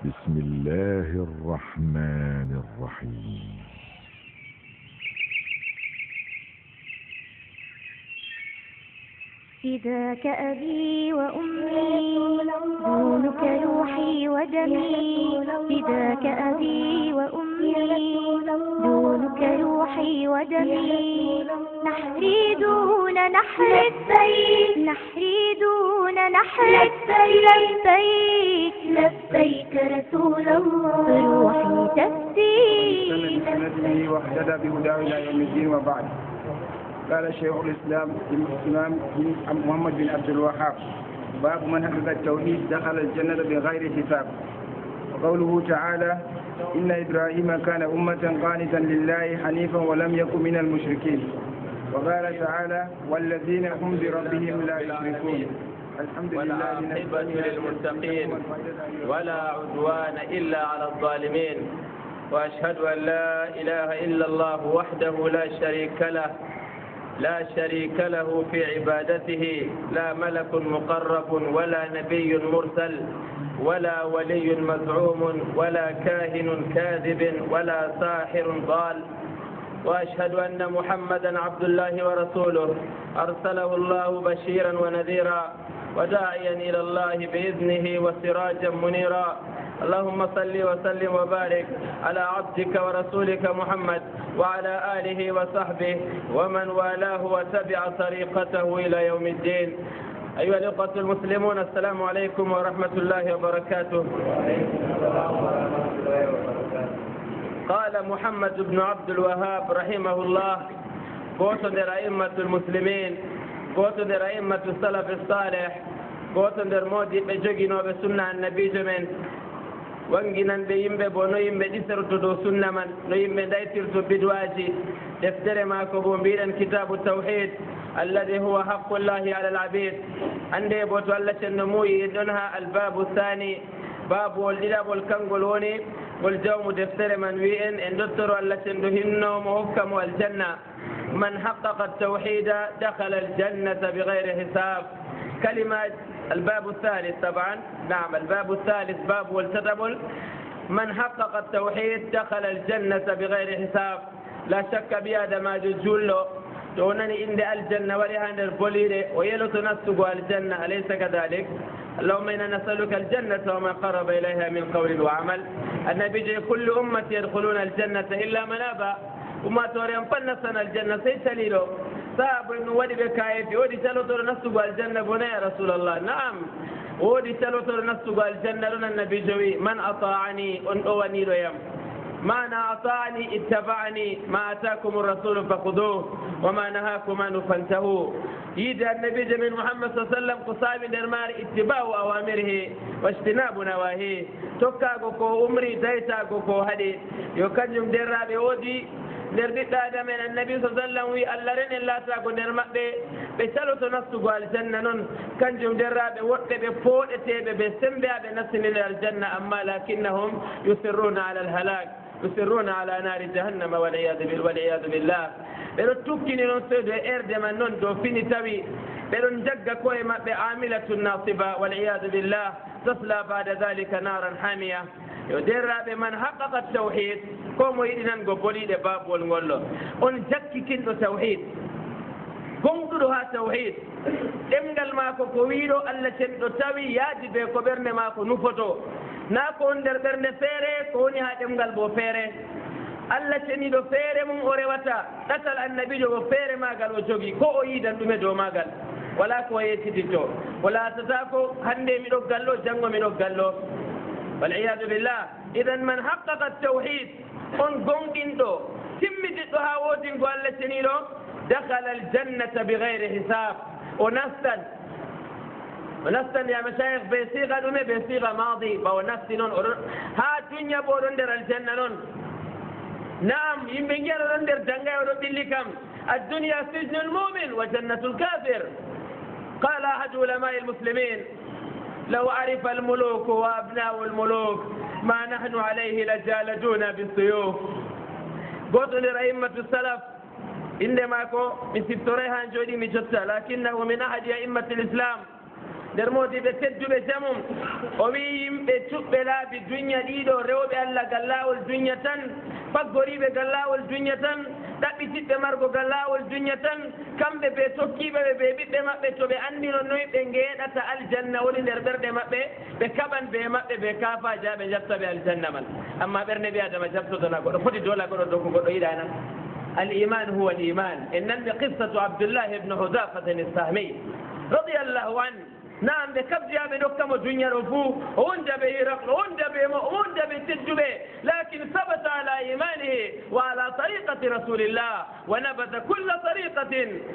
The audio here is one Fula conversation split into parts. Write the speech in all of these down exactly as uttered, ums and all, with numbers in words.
بسم الله الرحمن الرحيم. فداك أبي وأمي دونك روحي ودمي. فداك أبي وأمي دونك روحي ودمي. نحري دون نحر السيف، نحري دون نحر السيف. لبيك لبيك رسول الله، روحي تفدي بسنته واهتدى بهداه إلى يوم الدين. وبعد، قال شيخ الإسلام الإمام محمد بن عبد الوهاب: باب من حقق التوحيد دخل الجنة بغير حساب. وقوله تعالى: إن إبراهيم كان أمة قانتا لله حنيفا ولم يكن من المشركين. وقال تعالى: والذين هم بربهم لا يشركون. الحمد لله. والعاقبة للمتقين ولا عدوان إلا على الظالمين. وأشهد أن لا إله إلا الله وحده لا شريك له لا شريك له في عبادته، لا ملك مقرب ولا نبي مرسل ولا ولي مزعوم ولا كاهن كاذب ولا ساحر ضال. وأشهد أن محمدا عبد الله ورسوله، أرسله الله بشيرا ونذيرا وداعيا إلى الله بإذنه وسراجا منيرا. اللهم صل وسلم وبارك على عبدك ورسولك محمد وعلى آله وصحبه ومن والاه وتبع طريقته إلى يوم الدين. أيها الأخوة المسلمون، السلام عليكم ورحمة الله وبركاته. قال محمد بن عبد الوهاب رحمه الله: قوت أئمة المسلمين، قوت أئمة السلف الصالح، قوت مودي بجوجينو بسنة النبي جمين wanginan ɓe yimɓe bo no yimɓe ɗisirto dow sunna man, no yimɓe daytirto bidwaji. deftere maako bo mbiɗen kitabu tawhid alladi huwa haqqullahi ala alabid. hande bo to allah cenno muuyi ɗon ha albabu thani, babuwol ɗiɗaɓol kangol woni ngol jawmu deftere man wi en en dottoro allah cenno hinnomo hokkamo aljanna. man haqqaqa tawhida dakhala aljannata bigayri hisab. كلمة الباب الثالث طبعا، نعم الباب الثالث باب والتدبل. من حقق التوحيد دخل الجنة بغير حساب. لا شك بهذا ما جل دونني عند الجنة ولهذا البوليد ويلو تنسق الجنة، أليس كذلك؟ اللهم إنا نسألك الجنة وما قرب إليها من قول وعمل. النبي كل أمة يدخلون الجنة إلا من أبى. وما توريهم فنسنا الجنة سيسليلو صعب إنه ودي بكايف ودي تلوتر نسوق الجنة بنا يا رسول الله. نعم ودي تلوتر نسوق الجنة لنا النبي جوي: من أطاعني أن أوني ريم، معنى أطاعني اتبعني، ما أتاكم الرسول فخذوه وما نهاكم عنه فانتهوا. يدى النبي جميل محمد صلى الله عليه وسلم قصاب درمار اتباع أوامره واجتناب نواهيه. توكاغو كو أمري دايتاغو كو هدي يوكنجم درابي ودي nder ɓiɗɗo adama en annabi sa sallam wi allah ren en laatago nder maɓɓe ɓe caloto nastugo aljanna. noon kanjum derraɓe woɗɓe ɓe pooɗeteɓe ɓe sembeaɓe nastinide aljanna, amma lakinnahum yusirruna ala alhalak, yusirruna ala nari jahannama waliyadu billah. ɓeɗo tukkini noon seydo e erde man noon dow fini tawi ɓeɗon jagga koye maɓɓe amilatun nasiba waliyadu billah, tasla bada dhalika naran hamiya. yo derraɓe man haqqaqa tawhid, ko mo yiɗi nango boliɗe babol ngollo on jakkikinɗo tawhid, gonɗuɗo ha tawhid, ɗemgal maako ko wiiɗo allah cenɗo tawi yaadi be ko ɓernde maako nufoto, na ko on nder ɓernde feere ko woni ha ɗemgal bo feere. allah ceniɗo feere mum o rewata, ɗatal annabijo bo feere magal o jogii, ko o yiidan ɗume dow magal, wala ko yettititto. o laatata ko hande miɗo gallo janngo miɗo gallo, waliyadu billah. idan man haqqaqa tawhid, on gonɗinɗo timmidiɗɗo ha woodingo allah ceniɗo, dakhala aljannata bigayri hisab. o nastan o nastan ya mashayikh be siga ɗume, be siga madi, ɓawo nasti noon oɗon ha duña bo oɗon nder aljanna noon. naam yimɓe giyan oɗon nder dangay oɗo ɓilli kam: addunya sijnu lmumin wa jannatu lkafir. qala ahadu ulamai lmuslimin: لو عرف الملوك وأبناء الملوك ما نحن عليه لجالدونا بالسيوف. قلت لأئمة السلف عندما كو من سبتوريها جودي مجتا، لكنه من أحد أئمة الإسلام nder modiɓe tedduɓe jamum o wi yimɓe cuɓɓe laabi duña ɗiɗo rewɓe allah gallawol duña tan faggoriɓe gallawol duña tan ɗaɓɓitiɓɓe margo gallawol duña tan kamɓe ɓe tokkiɓeɓe ɓe ɓiɓɓe maɓɓe to ɓe andino noyi ɓe ngeɗata aljanna woni nder ɓerɗe maɓɓe ɓe kaɓan ɓe maɓɓe ɓe kaafaji ha ɓe jabta ɓe aljanna man amma ɓernde ɓi adama jabtotona goɗɗo foti dola goɗɗo dow ko goɗɗo yiɗana الإيمان هو الإيمان إن قصة عبد الله بن حذافة السهمي رضي الله عنه نعم بكبجة بنكتم الدنيا رفو وند بهرقل وند بهم وند بتجبه لكن ثبت على إيمانه وعلى طريقة رسول الله ونبذ كل طريقة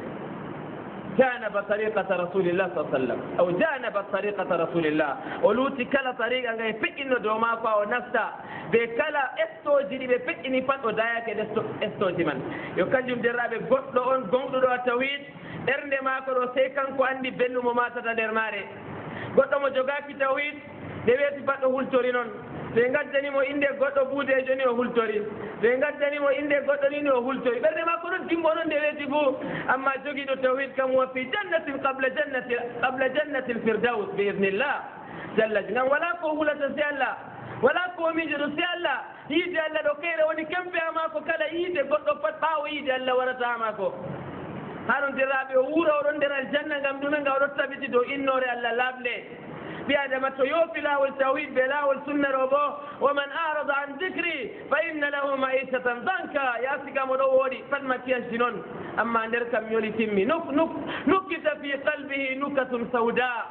جانب طريقة رسول الله صلى الله عليه وسلم أو جانب طريقة رسول الله ولوتي كلا طريقة غير فكين دوما فاو نفسا بكلا استوجي بفكين فاتو دايا كده استوجي من يكنجم جرابي غطلو اون غنطلو دو التوحيد ارنده ماكو دو سيكان كو عندي بلو مماتا در ماري غطلو مجوغاكي توحيد دeweti baɗɗo hultori noon ɓe gaddanimo inde goɗɗo buudejo ni o hultori ɓe gaddanimo inde goɗɗo nini o hultori ɓerde makko ɗon dimbo noon ndeweti fo amma jogiiɗo tawhid kam wa fi jannatin qabla jannati qabla jannati lfirdaus bi idnillah jalla ngam wala ko hulata si allah wala ko miijo ɗo si allah yiide allah ɗo kayre woni kempe ama ko kala yiide goɗɗo pat ɓaawo yiide allah warata ama ko haɗon dirraɓe o wuura oɗon nder aljanna ngam ɗume nga oɗo tabiti dow innore allah laaɓle بأدم تويوفي له التوحيد بلا والسنة ربو ومن أعرض عن ذكري فإن له معيشة ضنكا يا سيكا مدوري فلما تيجنون أما نركم يولي تمي نك نك نكت في قلبه نكة سوداء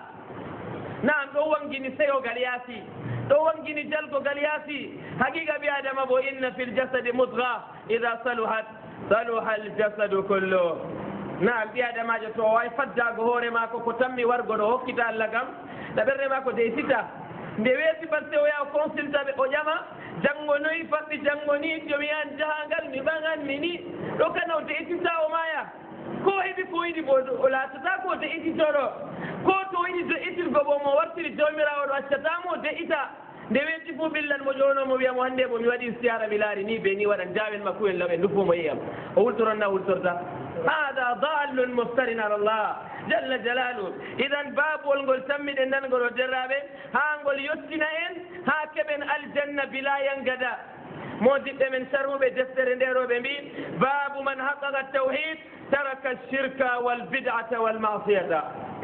نعم دوانجيني سيو غالياسي دوانجيني جلقو غالياسي حقيقة بأدم أبو إن في الجسد مضغة إذا صلحت صلح الجسد كله نعم بأدم أجتوا واي فجأ غهوري ماكو كتمي ورغو هوكي تالكم ɗaɓerde makko dey sita nde weeti batte o yaha consulta ɓe o ƴama janngo noyi faɓɓi janngo ni jomi yahan jahangal mi ɓagan mi ni ɗo kana o de'itita o maya ko heɓi ko yiɗi bo o laatata ko de'ititoɗo ko to yiɗi de'itirgo bo mo wartiri jawmirawo ɗo accatamo de'ita nde weeti fof ɓillan mo ƴownomo wiyamo hannde bo mi waɗi siyara mi laari ni be ni waɗan jawen makko en law en ndufomo yiyam o wultoron na wultorta hada dallun muftarin ala llah jalla jalalu idan babol ngol tammide nangol derraɓe ha ngol yettina en ha keɓen aljanna bila yangada modiɓɓe men sarhuɓe deftere nderoɓe mbi babu man haqqaqa tawhid taraka shirka walbid'ata walmasiyata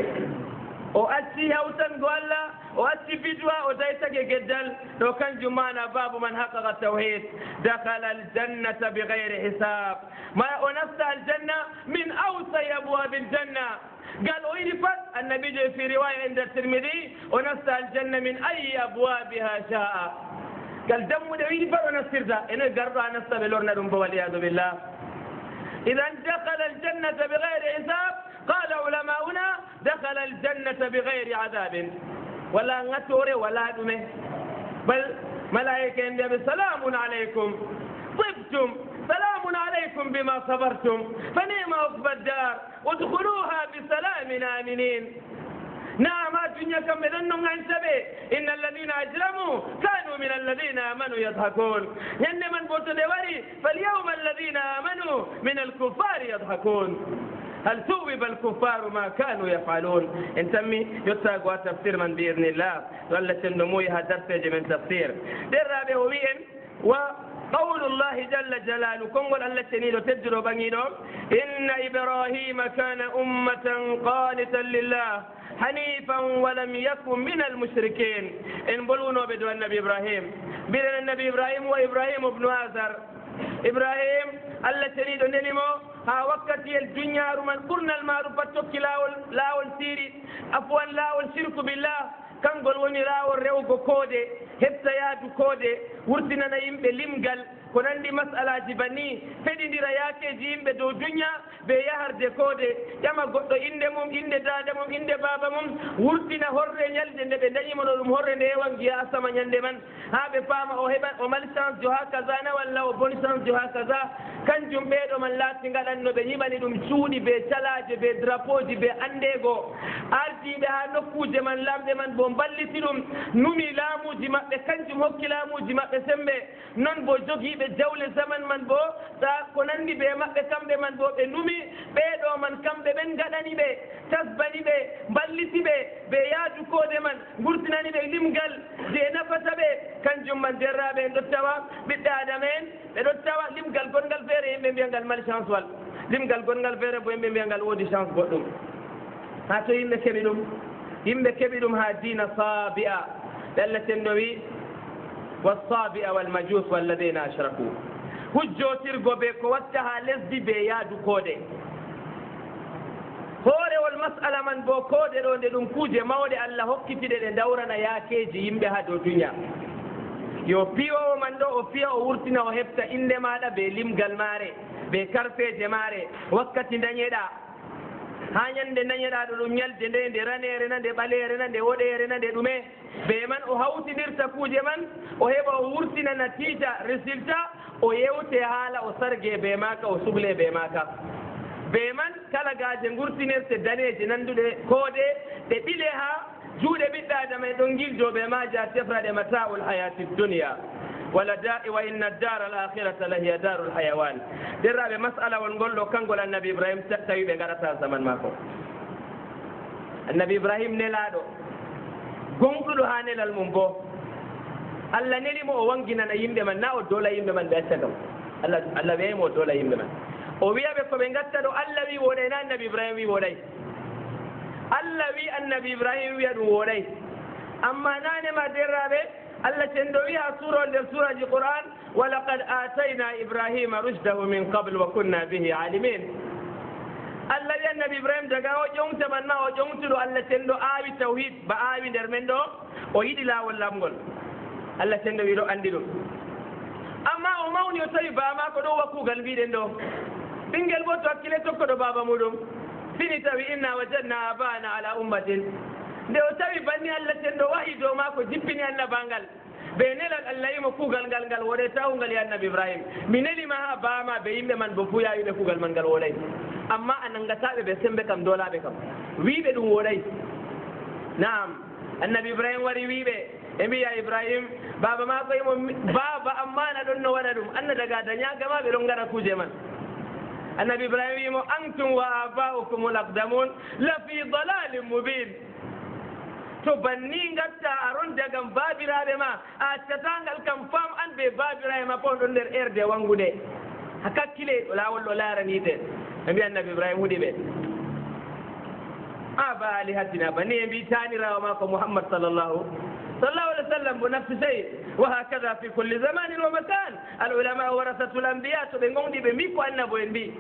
o acci hawtango allah o acci bidwa o daytage geddal ɗo kanjum mana babu man haqqaqa tawhid dakhala aljannata bigayri hisab ma o nafta aljanna min awsay abwabi aljanna قال وين فات النبي في رواية عند الترمذي ونفس الجنة من أي أبوابها شاء قال دم وين فات ونفسر ذا إنه قرر نفس بلورنا دم والعياذ بالله إذا دخل الجنة بغير حساب قال علماؤنا دخل الجنة بغير عذاب ولا نتور ولا دمه بل ملائكة النبي سلام عليكم طبتم سلام عليكم بما صبرتم فنعم عقبى الدار ادخلوها بسلام آمنين نعم الدنيا كم ذنهم عن سبي إن الذين أجرموا كانوا من الذين آمنوا يضحكون ين من بوت دوري فاليوم الذين آمنوا من الكفار يضحكون هل ثوب الكفار ما كانوا يفعلون انتمي يتاقوا تفسير من بإذن الله ولت النموي هدرت من تفسير در رابع وين و قول الله جل جلاله كنقول التي نيلو تجرو بنيدو إن إبراهيم كان أمة قانتا لله حنيفا ولم يكن من المشركين إن بلونو بدو النبي إبراهيم بين النبي إبراهيم وإبراهيم ابن آزر إبراهيم التي نيلو نلمو ها وقت الدنيا من قرنا المعروفة توكي لاول سيري أفوا لاول شرك بالله kangol woni laawol rewgo koode heɓta yaadu koode wurtinana yimɓe limgal ko nandi masalaji banni feɗidira yaakeji yimɓe dow duña ɓe yaharde koode ƴama goɗɗo inde mum inde daade mum inde baaba mum wurtina horre ñalde nde ɓe dañimono ɗum horre nde hewan giya asama ñande man haa ɓe paama o heɓat o mali chance jo ha kaza na walla o boni chance jo ha kaza kanjum ɓeeɗo man laati ngaɗanno ɓe ñiɓani ɗum cuuɗi ɓe calaaje ɓe drapeau ji ɓe anndego ardiɓe ha nokkuje man lamɗe man bo balliti ɗum numi laamuji maɓɓe maɓɓe kanjum hokki laamuji maɓɓe sembe non bo jogiiɓe jawle zaman man bo ta ko nandi ɓe maɓɓe kamɓe man bo ɓe numi ɓeeɗo man kamɓe ɓen gaɗani ɓe tasbani ɓe mballiti ɓe ɓe yaadu koode man gurtinani ɓe limgal je nafata ɓe kanjum man derraɓe en ɗon tawa ɓiɓɓe adama en ɓe ɗon tawa limgal gongal feere yimɓe mbiyangal mali chance wal limgal gongal feere bo yimɓe mbiyangal woodi chance goɗɗum ha to yimɓe keɓi ɗum yimɓe keɓi ɗum ha dina sabi'a ɓe allah tenno wi wassabi'a walmajus walladina ashraku hujjotirgo ɓe ko watta ha lesdi ɓe yaadu koode hoorewol masala man bo koode ɗo nde ɗum kuuje mawɗe allah hokkitiɗe ɗe dawrana yaakeji yimɓe ha dow duniya yo piyowo man ɗo o fiya o wurtina o heɓta inde maɗa ɓe limgal maare ɓe karfeje maare wakkati dañeɗa ha ñande dañeɗa ɗo ɗum ñalde nde nde ranere na nde ɓalere na nde woɗere na nde ɗume ɓe man o hawtidirta kuuje man o heɓa o wurtina natija résultat o yewte haala o sargue ɓe maka o suble ɓe maka ɓe man kala gaje gurtinirte daneje nanduɗe koode ɗe ɓile ha juuɗe ɓiɗɗo adama e ɗon giljoɓe maja tefraɗe mata'ul hayati dunia wala da'i wa inna dar al akhirata la hiya darul hayawan derraɓe masalawol ngol ɗo kangol annabi ibrahim tawi ɓe gaɗata zaman mako annabi ibrahim nelaɗo gonɗuɗo ha nelal mum bo allah nelimo o wanginana yimɓe man na o dola yimɓe man ɓe acca kam allah allah wiyaymo o dola yimɓe man o wiyaɓe koɓe gatta ɗo allah wi woɗay na annabi ibrahim wi woɗay allah wi annabi ibrahim wiya ɗum woɗay amma nanema derraɓe allah tendo wi ha sura nder suraji qur'an wa laqad atayna ibrahima rushdahu min qable wa kunna bihi alimin allah wi annabi ibrahim daga o ƴomta man ma o ƴomtuɗo allah tendo aawi tawhid ba aawi nder men ɗo o yiɗi laawol lamgol allah tendo wi ɗo andi ɗum amma o mawni o tawi bama ko ɗo wakkugal mbiɗen ɗo ɓinguel bo to hakkille tokkoɗo baba muɗum fini tawi inna wajadna abana ala ummatin nde o tawi banni allah tendo wahi dow ma ko jippini annabangal ɓe nelal allah yimo kuugal ngal ngal woɗay tawungal e annabi ibrahim mi nelima ha bama ɓe yimɓe man bo fuya wiɓe kuugal man ngal woɗay amma a nangataɓe ɓe sembe kam dolaɓe kam wiɓe ɗum woɗay naam annabi ibrahim wari wiɓe e mbiya ibrahim baba ma ko yimo baba ammana ɗon no waɗa ɗum anna daga dañagama ɓe ɗon gara kuuje man annabi ibrahim wimo antum wa abaukum l aqdamun la fi dalalin mubin to banni gatta aron dagam babiraɓe ma a accatangal kam fam an ɓe babiraɓe ma pon ɗon nder erde wangude ha kakkile lawol ɗo laranide ɓe mbi annabi ibrahim huuɗi ɓe a ba alihatina banni e mbi tanirawo ma ko mouhammad sallllahu sallallahu alih wa sallam bo nafsi sey wa hakada fi kulli zamanin wa makan al ulama warasatul anbiya to ɓe gonɗi ɓe mbi ko annabo en mbi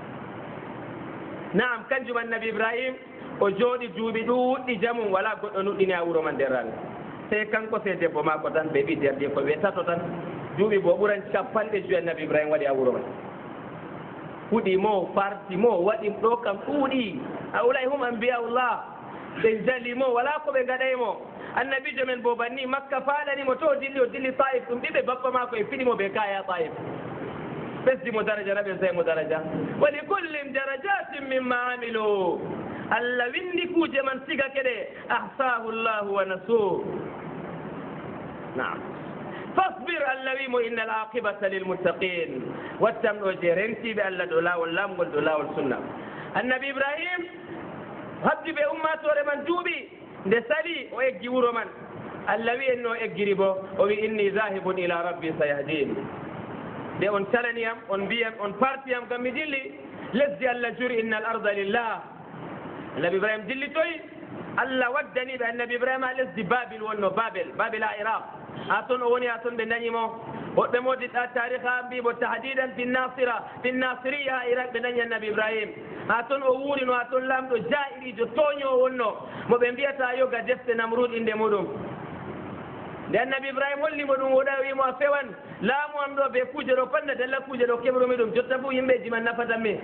naam kanjum annabi ibrahim o jooɗi duuɓi ɗuuɗɗi jamum wala goɗɗo nuɗɗini a wuro man derral sey kanko se debbo mako tan ɓe ɓi derdi ko ɓe tato tan duuɓi bo ɓuran capanɗe joyi annabi ibrahim waɗi a wuro man huɗi mo farti mo waɗi ɗo kam ɗuuɗi hawlay hum ambiyaullah ɓe jali mo wala ko ɓe gaɗaymo annabijo men bo banni makka faɗanimo to dilli o dilli taif ɗum ɓiɓe bappa mako e fiɗimo ɓe kaya taif ɓesdimo daraja na ɓe saymo daraja wa li kullin darajatin mimma amilu allah windi kuuje man siga keɗe ahsahu llahu wa nasu naam fasbir allah wimo inna al aqibata lilmuttaqin wattam ɗo je rentiɓe allah ɗo lawol lamgol ɗo lawol sunna annabi ibrahim habdi ɓe ummatore man duuɓi nde sali o eggi wuro man allah wi en no eggiri bo o wi inni zahibun ila rabbi sayahdin nde on calaniyam on mbiyam on partiyam kam mi dilli lesdi allah juri inna al arda lillah annabi ibrahim dillitoyi allah waddaniɓe annabi ibrahima ha lesdi babil wonno babel babel ha iraq ha toon o woni ha toon ɓe dañimo woɓɓe moddiɗa tariha mbibo tahdidan fi nasira fi nasiriya ha iraq ɓe dañi annabi ibrahim ha toon o wuurino ha toon lamɗo jairijo toño wonno mo ɓe mbiyata yoga defte namrud inde muɗum nde annabi ibrahima hollimo ɗum woɗa wimo a fewan laamu am ɗo ɓe kuuje ɗo panna dalla kuuje ɗo keɓrumi ɗum jotta fo yimɓeji man nafatanmi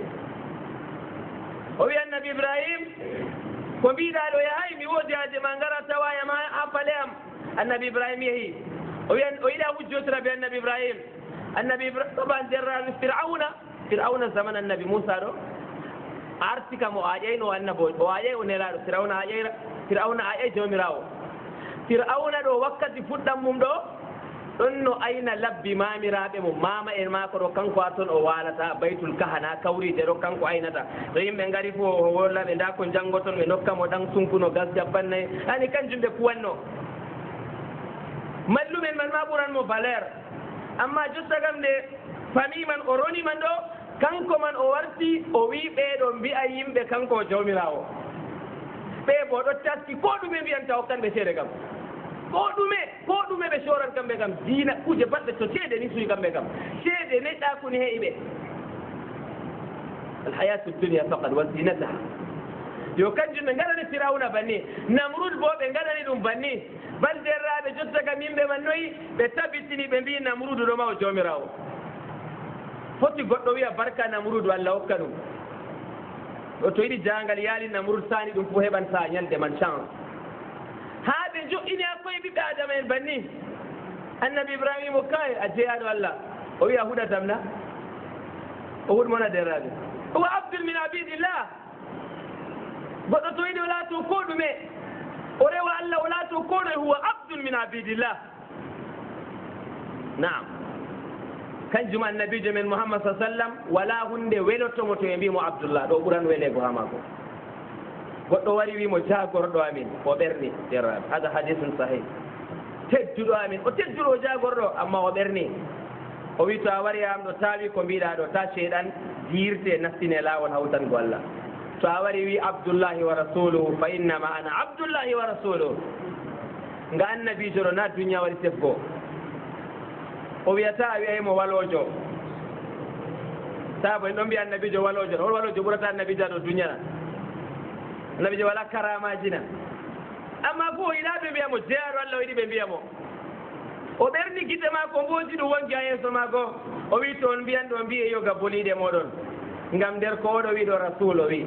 o wi annabi ibrahim ko mbiɗa ɗo yahay mi woodi haaje ma ngara tawayam ha pale am annabi ibrahim yeehi o wi o yiɗa hujjotira ɓe annabi ibrahim annabi ibrahim ɗoɓa derrani fir'auna fir'auna zaman annabi moussa ɗo arti kam o aƴayno annabo o aƴay o nelaɗo fir'auna aƴay fir'auna aƴay jawmirawo fir'auna ɗo wakkati fuɗɗam mum ɗo ɗon no ayna labbi mamiraɓe mum mama en mako ɗo kanko a toon o walata baytul kahana kawride ɗo kanko aynata to yimɓe ngari fo o wollaɓe nda ko janggo toon ɓe nokkamo ɗan sunkuno gas jabbannayyi ani kanjum ɓe kuwanno mallumen man ma ɓuranmo valeur amma jotta kam nde famille man o roni man ɗo kanko man o warti o wi ɓeeɗo mbi'a yimɓe kanko o jawmirawo ɓe bo ɗo taski ko ɗume mbiyanta hokkanɓe seede kam ko ɗume ko ɗume ɓe soran kamɓe kam diina kuje baɗɗe to ceede ni suyi kamɓe kam ceede neɗɗa koni heeyi ɓe alhayatu dunia faqat wa zinataha yo kanjum ɓe gaɗani firawna banni namrud bo ɓe gaɗani ɗum banni balderraɓe jotta kam yimɓe man noyi ɓe tabitini ɓe mbi namrudu ɗoma o jawmirawo foti goɗɗo wiya barka namrudu allah hokka ɗum o to yiɗi jangal yaali namrud sani ɗum fo heɓan sa ñalde man chance ha ɓe joƴƴini hakkoye ɓiɓɓe adama en banni annabi ibrahima o kaye a jeeyaɗo allah o wiya huɗatam na o huɗmona derraɓe o wa abdul min abidillah goɗɗo to yiɗi o laato ko ɗume o rewa allah o laato ko ɗoye huwa abdul min abidillah naam kanjum annabijo men mouhammad sa sallam wala hunde welotomo to e mbimo abdoullah ɗo ɓuran welego ha mako goɗɗo wari wimo jagorɗo amin o ɓerni derraɓe hada hadisun sahih tedduɗo amin o tedduɗo o jagorɗo amma o ɓerni o wi to a wari am ɗo tawi ko mbiɗa ɗo ta ceeɗan yirte nastine lawol hawtango allah to a wari wi abdoullahi wa rasuluhu fa innama ana abdoullahi wa rasuluhu nga annabijo ɗo na duniya waɗi tefgo o wiyata a wiyaymo walojo sabo en ɗon mbiya annabijo walojo hol walojo ɓurata annabijo ɗo duniya annabijo wala karamaji na amma fo o yiɗaɓe mbiyamo jeyaɗo allah o yiɗi ɓe mbiyamo o ɓerni guite ma ko mboji ɗum wonki ha yeeso mako o wi to on mbiyan ɗo mbiye yoga boliɗe moɗon ngam nder ko oɗo wi ɗo rasul o wi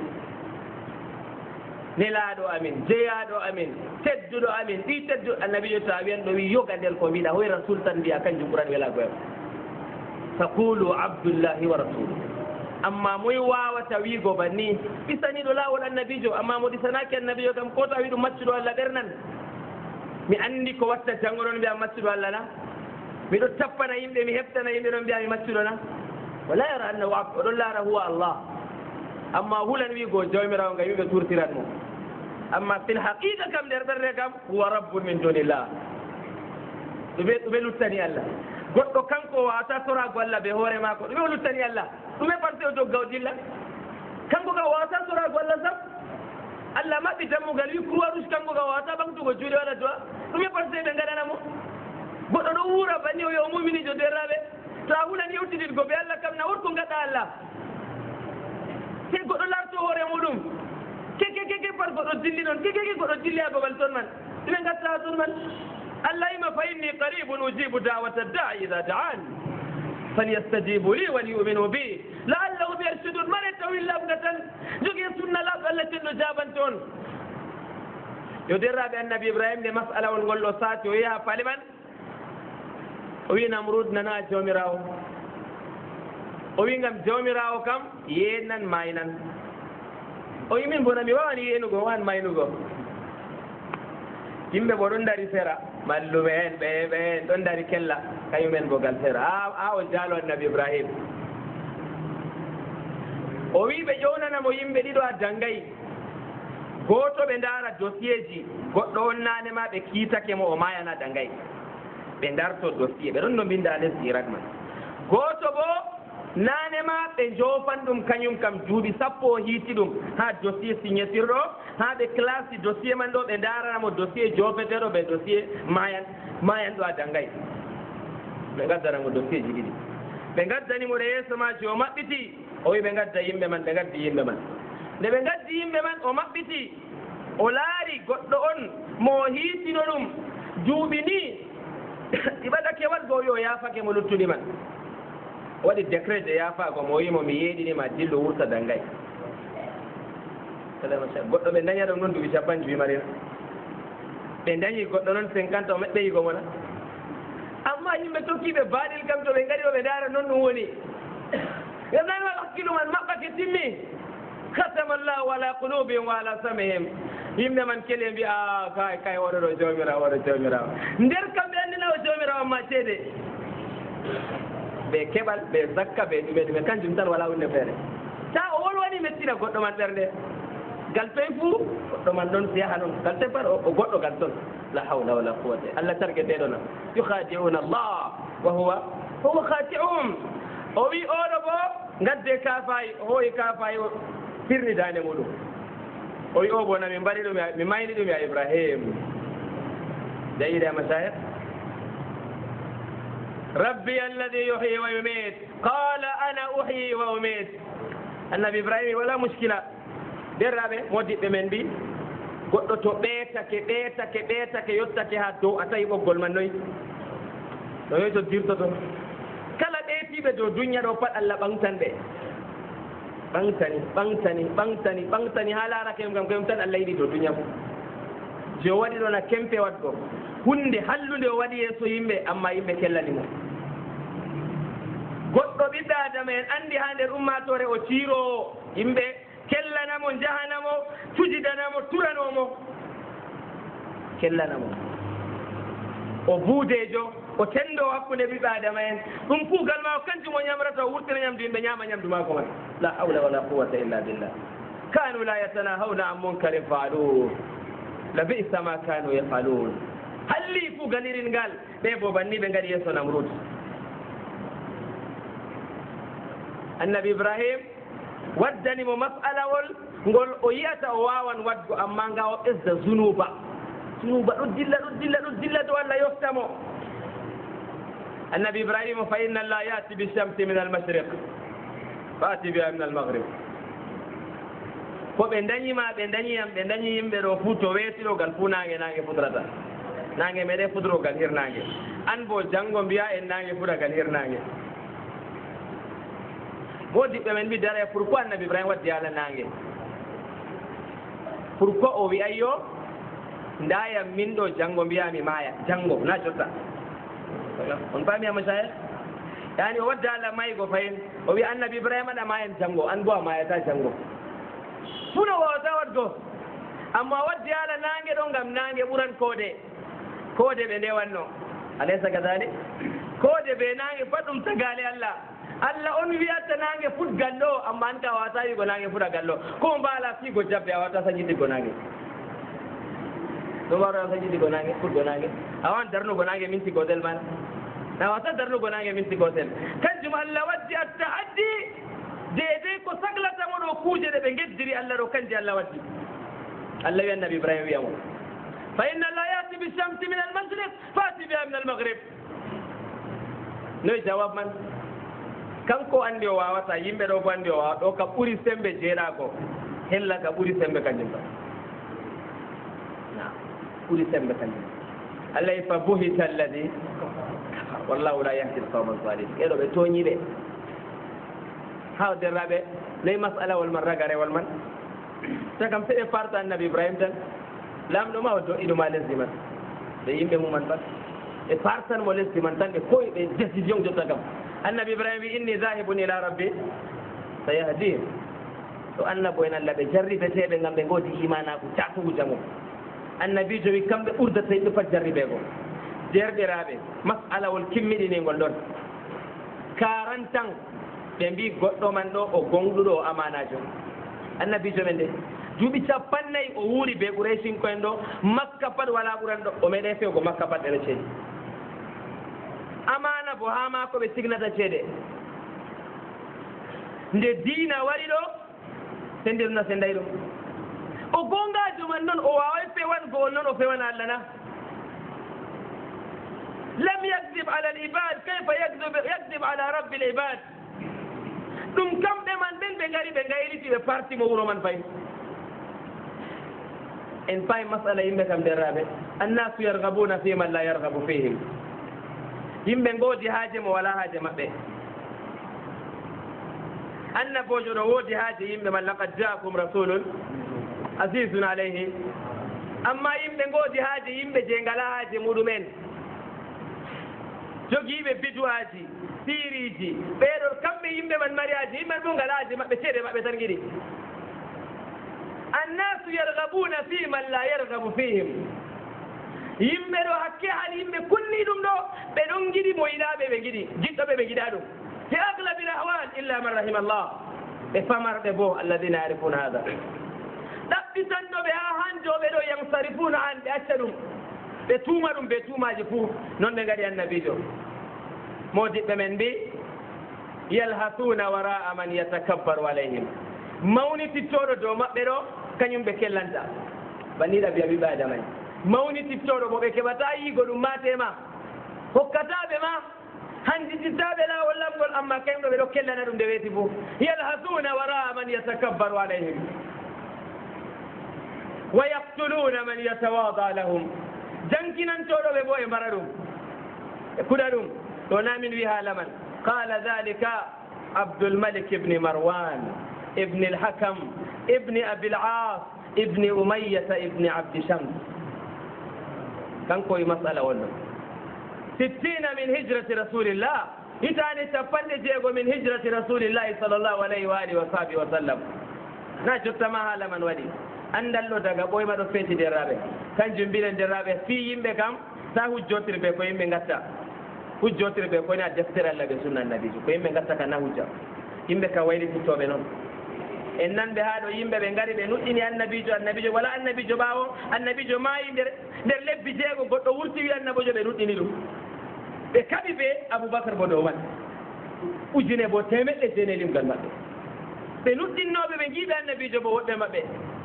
nelaɗo amin jeyaɗo amin tedduɗo amin ɗi teddu annabijo to a wiyan ɗo wi yoga nder ko mbiɗa hoy rasul tan mbiya kanjum ɓuran welagoyam faqulu abdoullahi wa rasuluh amma moy wawata wiigo banni ɗisaniɗo lawol annabijo amma mo ɗisanaki annabijo kam ko to a wi ɗum maccuɗo allah ɓernan mi andi ko watta janngo ɗon mbiya maccuɗo allah na miɗo tappana yimɓe mi heftana yimɓe ɗon mbiya mi maccuɗo na wala yara annahu abd oɗon laara huwa allah amma hulan wiigo jawmirawo ngam yimɓe turtiran mo amma fil haqiqa kam nder ɓerde kam huwa rabbun min dunillah ɗume ɗume luttani allah goɗɗo kanko wawata sorago allah ɓe hoore mako ɗume o luttani allah ɗume parte o jogga o dilla kanko ka wawata sorago allah sam allah maɓɓi dammugal wi croix rouge kanko ka wawata ɓamtugo juuɗe waɗa dowa ɗume parte ɓe gaɗanamo goɗɗo ɗo wuura banni o yo muminijo derraɓe to a hulan yewtidirgo ɓe allah kam na wot ko gaɗa allah te goɗɗo larto hoore muɗum keke keke par goɗɗo dilli noon kekeke goɗɗo dilli ha babal toon man ɗume gatta ha toon man allah yima fa inni qaribun ujibu dawata da'i ida da'an falyastajibu li waliyuminu bi laallahum yarshudun mane tawi labga tan jogui sunna labɗo allah tenɗo jaban toon yo derraɓe annabi ibrahima nde masalawol ngol ɗo saati o yaha paale man o wi namrud nana jawmirawo o wi gam jawmirawo kam yenan maynan o wi min bona mi wawani yenugo wan maynugo yimɓe bo ɗon dari sera malluɓe en ɓe ɓe en ɗon dari kella kañumen bogal sera ha ha o jaalo annabi ibrahima o wi ɓe ƴownanamo yimɓe ɗiɗo a dangayi goto ɓe ndaara dossier ji goɗɗo on nanema ɓe kiitake mo o mayana dangayi ɓe darto dossier ɓe ɗon no mbinda les irak man goto bo nanema ɓe jofan ɗum kañum kam duuɓi sappo o hiiti ɗum ha dossier signature ɗo ha ɓe classe dossier man ɗo ɓe daranamo dossier jofeteɗo ɓe dossier mayan mayan ɗo a dangay ɓe gaddanamo dossier ji ɗiɗi ɓe gaddanimo ɗe yeeso maji o maɓɓiti o wi ɓe gadda yimɓe man ɓe gaddi yimɓe man nde ɓe gaddi yimɓe man o maɓɓiti o laari goɗɗo on mo hiitino ɗum duuɓi ni ɗi ɓaɗake waɗgo o wi o yaafake mo luttuɗi man waɗi décret de yaafago mo wimo mi yeeɗinima dillo wurta dangay goɗɗo ɓe daña ɗum noon duuɓi capan joyi marina ɓe dañi goɗɗo noon cinquante o meɗɗe yigo mona amma yimɓe tokkiɓe baaɗil kam to ɓe ngari o ɓe daara noon ɗum woni gam nani waɗa hakkille man maɓɓake timmi katama llahu ala qulubihim wa ala samihim yimɓe man kele mbi a kay kay oɗo ɗo jomirawo oɗo jomirawo nder kamɓe andina o jomirawo ma ceede ɓe keɓal ɓe zakka ɓe ɗume ɗume kanjum tan wala hunde feere ta o wolwani mettina goɗɗo man ɓernde gal toye fuu goɗɗo man ɗon siyaha noon gal toye pat o goɗɗo gal toon la hawla wala quwata allah targe ɗeɗona yukhadi'una allah wa huwa huwa khati'um o wi oɗo bo gadde kafayi o hooyi kafayi o firni dande muɗum o wi o bona min mbaɗi ɗum mi mayni ɗum ya ibrahim jayide a mashayikh rabbi alladi yuhyi wa yumit qala ana uhyi wa umit annabi ibrahima wala muskila derraɓe modiɓɓe men mbi goɗɗo to ɓeetake ɓeetake ɓeetake yottake ha dow a tawi ɓoggol man noyi no yoy to dirtoto kala ɓeetiɓe dow duña ɗo pat allah ɓamtan ɓe ɓamtani ɓamtani ɓamtani ɓamtani ha laarake kam koyum tan allah yiɗi dow duña fo jo waɗi ɗon a kempe waɗgo hunde hallude o waɗi yeeso yimɓe amma yimɓe kellanimo goɗɗo ɓiɗɗo adama en andi ha nder ummatore o ciiro yimɓe kellanamo jahanamo tujidanamo turanomo kellanamo o buudejo o tendo hakkude ɓiɓɓe adama en ɗum kuugal ma o kanjum o ñamrata o wurtina ñamdu yimɓe ñama ñamdu mako man la hawla wala quwata illa billah kanu la yatanahawna an munkarin faaluh la bi'sa ma kanu yafalun halli kuugal irin ngal ɓe bo banni ɓe gaɗi yeeso namrud annabi ibrahim waddanimo mas'alawol ngol o yiyata o wawan wadgo amma nga o ɓesda zunuba zunuba ɗo dilla ɗo dilla ɗo dilla dow allah yoftamo annabi ibrahima fa inna allah yati bishamsi min almashriq fa ati biha min almaghrib ko ɓe dañima ɓe dañiyam ɓe dañi yimɓe ɗo fuu to weetiɗogal fuu nange nange fudrata nange meɗe fudrogal hirnange an bo janggo mbiya en nange fuɗagal hirnange modiɓɓe men mbi dara pourquoi annabi ibrahima waddi haala nange pourquoi o wi ayyo ndayam min ɗo janggo mbiyami maaya janggo na jotta on paami a machayikh yani o wadda haala maygo fayin o wi annabi ibrahima ɗa mayen janggo an bo a mayata janggo funo wawata wadgo amma waddi haala nange ɗo ngam nange ɓuran koode koode ɓe ndewanno alaysa kadalik koode ɓe nange pat ɗum tagale allah allah on wiyata nange futgal ɗo amma an ka a wawata wigo nange fuɗagal ɗo ko mbala fiigo jabbe a wawata sañiɗigo nange ɗum wawata sañiɗigo nange fuɗgo nange a wawan darnugo nange minti gotel mana a wawata darnugo nange minti gotel kanjum allah waddi a tahaddi deedey ko saglatamo ɗo kuuje ɗe ɓe geddiri allah ɗo kanji allah waddi allah wi annabi ibrahima wiyamo fa inna allah yati bishamsi min almashriq fati biha min almaghrib noyi jawab man kanko andi o wawata yimɓe ɗo bo andi o wawa ɗo ka ɓuuri sembe jeeɗako hella ka ɓuuri sembe kanjum ba na ɓuuri sembe kanjum allah yi fa buhita alladi wallahu la yahdi alqawma alzalimin ɓeɗo ɓe tooñiɓe ha derraɓe nayi masala wol man ragarewol man tagam seɓe farta annabi ibrahima tan lamɗo ma o do'iɗuma lesdi man ɓe yimɓe muman pat ɓe partanmo lesdi man tan ɓe koyi ɓe décision jotta kam annabi ibrahima wi inni zahibun ila rabbi sayahdin to annabo en allah ɓe jarribeteɓe gam ɓe goodi imanaku catugu jamu annabijo wi kamɓe ɓurdata yimɓe pat jarribe ko derɗiraɓe masalawol kimmiɗinigol ɗon quarante ans ɓe mbi goɗɗo man ɗo o gonɗuɗo o amanajo annabijo men de duuɓi capannayyi o wuuri be ɓuraysinko en ɗo makka pat wala ɓuran ɗo o meeɗe fewgo makka pat ɗeɗo ceeɗi amana bo ha mako ɓe signata ceeɗe nde diina waɗi ɗo sendirna se ndayi ɗum o gongajo man noon o waway fewango on noon o fewana allah na lam yakdib ala al ibad kayfa yakdib ala rabbi l ibad ɗum kamɓe man ɓen ɓe gari ɓe gayriti ɓe partimo wuro man fayi en fayi masala yimɓe kam derraɓe annasu yargabuna fi man la yargabu fihim yimɓe ngoodi haaje mo wala haaje maɓɓe annabojo ɗo woodi haaje yimɓe man laqad jaakum rasulun asisun alayhi amma yimɓe ngoodi haaje yimɓe je ngala haaje muɗumen jogiiɓe biduwaji siriji ɓeeɗo kamɓe yimɓe man mari haaje yimɓe man bo ngala haaje maɓɓe ceeɗe maɓɓe tan giɗi annasu yargabuna يرغبون في من لا يرغب فيهم yimɓe ɗo hakke hal yimɓe kunni ɗum ɗo ɓe ɗon giɗi moyiɗaɓe ɓe giɗi jiɗɗoɓe ɓe giɗa ɗum fi aglabi l ahwal illa man rahima llah ɓe famarɓe bo alladina yarifuna hada ɗaɓɓitanɗoɓe ha hanjoɓe ɗo yansarifuna an ɓe acca ɗum ɓe tuuma ɗum ɓe tuumaji fuu noon ɓe gaɗi annabijo modiɓɓe men mbi yalhasuna wara'a man yatakabbaru alayhim mawnitittoɗo dow maɓɓe ɗo kañum ɓe kellanta banniɗa biya ɓiɓɓe adamani mawnitittoɗo mo ɓe keɓata yiigo ɗum matema hokkataɓe ma handitittaɓe lawol lamgol amma kañum ɗo ɓe ɗo kellana ɗum nde weeti fo yalhasuna wara'a man yatakabbaru alayhim wa yaktuluna man yatawada lahum jankinantoɗo ɓe bo e mbara ɗum e kuɗa ɗum ɗo namin wi haala man qala dhalika abdulmalik ibni marwan ibni alhakam ibni abil as ibni umayyata ibni abdi shams kanko e masala wonno sittina min hijrati rasulillah hitani capanɗe jeego min hijrati rasulillahi sallllahu alayhi wa alihi wa sahbihi wa sallam na jottama haala man waɗi andal ɗo daga ɓoyma ɗo feeti derraɓe kanjum mbiɗen derraɓe fi yimɓe kam sa hujjotir ɓe ko yimɓe gatta hujjotir ɓe koni a deftere allah ɓe sunna annabijo ko yimɓe gatta ka na hujja yimɓe ka waylitittoɓe noon en nanɓe haa ɗo yimɓe ɓe ngari ɓe nuɗɗini annabijo annabijo wala annabijo ɓaawo annabijo maayi nder nder lebbi jeego goɗɗo wurti wi annabijo ɓe nuɗɗini ɗum ɓe kaɓi ɓe aboubacre bo dow man ujune bo temeɗɗe jene limgal maɓɓe ɓe nuɗɗinnoɓe ɓe jiiɓe annabijo bo woɗɓe maɓɓe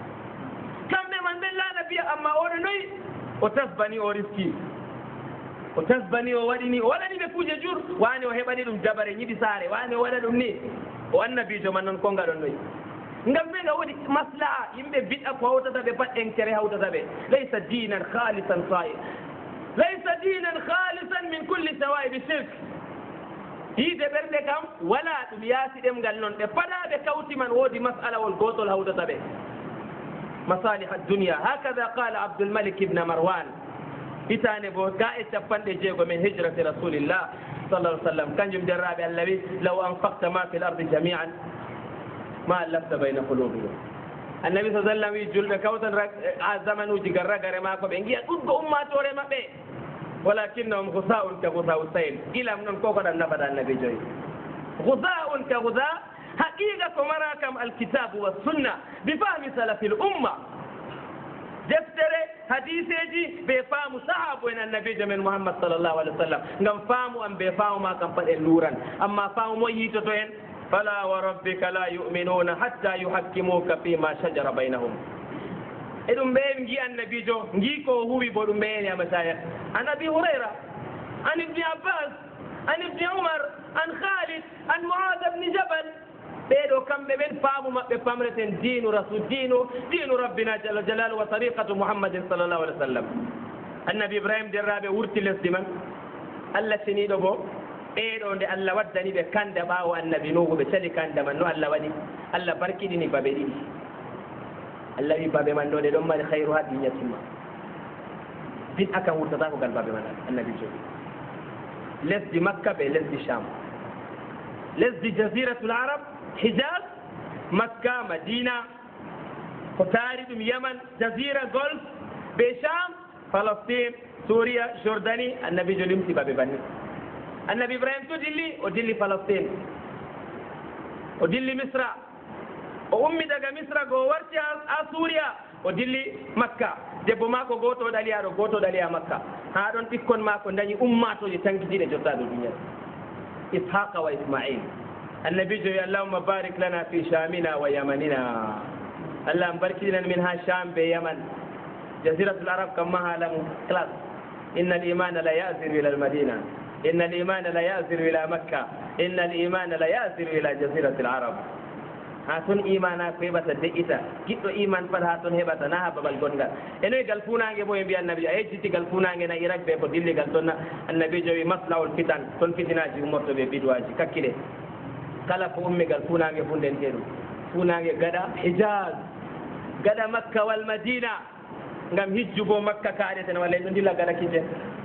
kamɓe man ɓen laana biya amma oɗo noyi o tasbani o riski o tasbani o waɗini o waɗani ɓe kuuje jur wani o heɓani ɗum jabare ñiɗi saare wani o waɗa ɗum ni o annabijo man noon konga ɗon noyi ngam ɓe nga woɗi maslaha yimɓe biɗɗa ko hawtata ɓe pat entere hawtata ɓe laysa dinan halisan sai laysa dinan halisan min kulli sawaibi shirk yiide ɓerɗe kam wala ɗum yaasi ɗemngal noon ɓe paɗaɓe kawti man woodi masalawol gotol hawtata ɓe masalih addunia hakada qala abdulmalik ibne marwan hitande bo ga e capanɗe jeego min hijrati rasulillah sallah sallam kanjum derraɓe allah wi law anfaqta ma fi l ardi jamian ma allafta bayna qulubihim annabi sa sallam wi julɓe kawtan a zaman uji garragare maako ɓe giya ɗuɗgo ummatore maɓɓe walakinnahum gusa'un ka gusa'u sayl ilam noon koko ɗan nafata annabi joyi gusa'un ka gusa haqiqa ko mara kam alkitabu wa sunna bi fahmi salafi l umma deftere hadiseji ɓe faamu sahabu en annabijo men mouhammad sallllahu alih wa sallam ngam faamu am ɓe faamu ma kam pat en luuran amma faamu mo yiitoto en fala wa rabbika la yuminuna hatta yuhakkimuka fima shajara baynahum e ɗum ɓeen gi annabijo gi ko huwi bo ɗum ɓeeni amasaya an abi hurayra an ibni abbas an ibni umar an khalid an muada bni jabal ɓeeɗo kamɓe ɓen faamu maɓɓe pamreten dinu rasul dinu dinu rabbina jalla jalalu wa tariqatu muhammadin sallllahu alih wa sallam annabi ibrahima derraɓe wurti lesdi man allah seniɗo bo ɓeeɗo nde allah waddani ɓe kande ɓaawo annabi nuhu ɓe cali kande man no allah waɗi allah barkiɗini babe ɗiɗi allah wi babe man ɗo ɗe ɗon mari hayru ha ɗiñatimma bid akan wurtata ko gal babe man annabi jogi lesdi makka ɓe lesdi cham lesdi jasiratul arab hijaz makka madina ko taari ɗum yaman jasira golf ɓe cham palestine souria jordanie annabijo limti baɓe banni annabi ibrahima to dilli o dilli palestine o dilli misra o ummi daga misra go warti ha souria o dilli makka debbo ma ko goto o ɗali aɗo goto o ɗali ha makka ha ɗon ɓikkon ma ko dañi ummatoje tankitiɗe jottaɗo duniya ishaqa wa ismail annabijo wi allahumma barik lana fi shamina wa yamanina allah barkiɗinan min ha sham be yaman jasiratul arab kam ma haalamu classe inna al imana la yasiru ila al madina inna al imana la yasiru ila makka inna al imana la yasiru ila jasiratul arab ha toon imana ko heɓata deƴƴita giɗɗo iman pat ha toon heɓata na ha babal gongal enoyi gal funangue bo e mbiya annabijo a yejjiti gal funangue na irak ɓe ko dilligal toon annabijo wi maslahul fitan toon fitinaji ummorto ɓe bidwaji kakkiɗe kala ko ummigal funangue fundente ɗum funangue gaɗa hijaz gaɗa makka wal madina ngam hijju bo makka kaɗeten walla ɗo dilla gaɗa kijje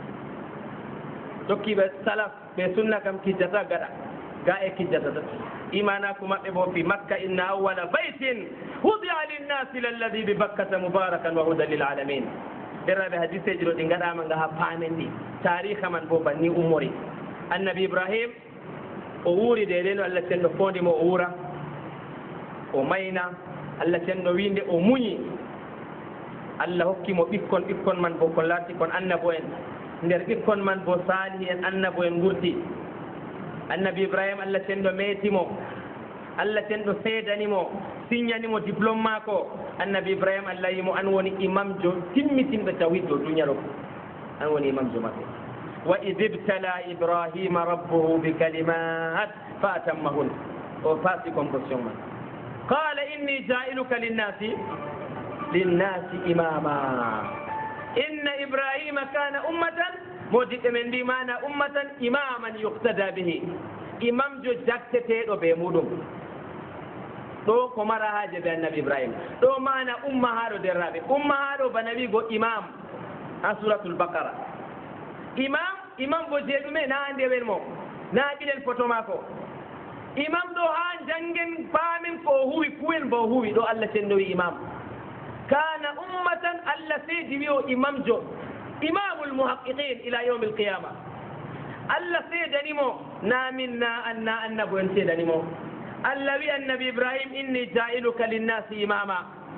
tokkiɓe salaf ɓe sunna kam kijjata gaɗa ga e kijjatata imanaku maɓɓe bo fi makka inna awwala baytin وضع للناس الذي ببكة مباركا وهدى للعالمين درابي حديث جرو دي غدا من غا فامندي تاريخ من بو بني اموري النبي ابراهيم o wuuri de reno Allah tenno fonde mo o wura o mayna Allah tenno winde o muñi Allah hokki mo ɓikkon ɓikkon man bo ko larti kon annabo en nder ɓikkon man bo salihi en annabo en gurti annabi ibrahima Allah tenno meetimo Allah tenno seedanimo signanimo diplôme maako annabi ibrahima Allah yimo an woni imam jo timmitinɓe tawhid do duniya ɗo an woni imam jo maɓɓe وإذ ابتلى إبراهيم ربه بكلمات فأتمهن وفاتكم بسيوما قال إني جائلك للناس للناس إماما إن إبراهيم كان أمة مجد من بمعنى أمة إماما يقتدى به إمام جو جاكتة وبيمودم دو كمارا حاجة النبي إبراهيم دو معنى أمة هارو درابي أمة هارو بنبي go إمام سورة البقرة imam imam bo jeeɗume na ande wen mo na ɓilen photo maako imam ɗo ha janggen paamen ko huwi kuwen bo huwi ɗo Allah sennowi imam kana ummatan Allah seedi wi o imam jo imamul muhaqqiqin ila yawm alqiyama Allah seedanimo na min na anna annabo en seedanimo Allah wi annabi ibrahim inni jailuka linnasi imama